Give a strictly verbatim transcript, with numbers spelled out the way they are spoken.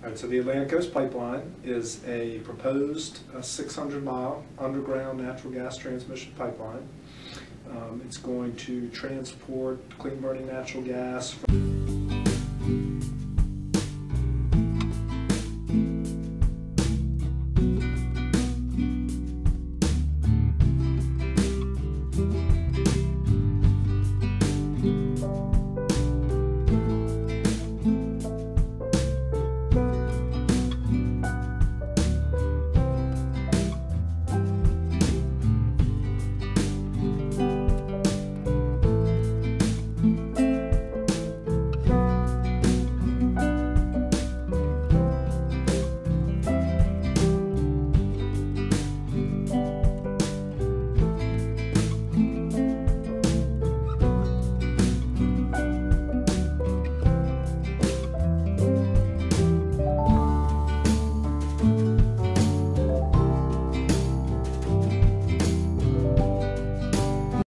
All right, so the Atlantic Coast Pipeline is a proposed uh, six hundred mile underground natural gas transmission pipeline. Um, it's going to transport clean burning natural gas from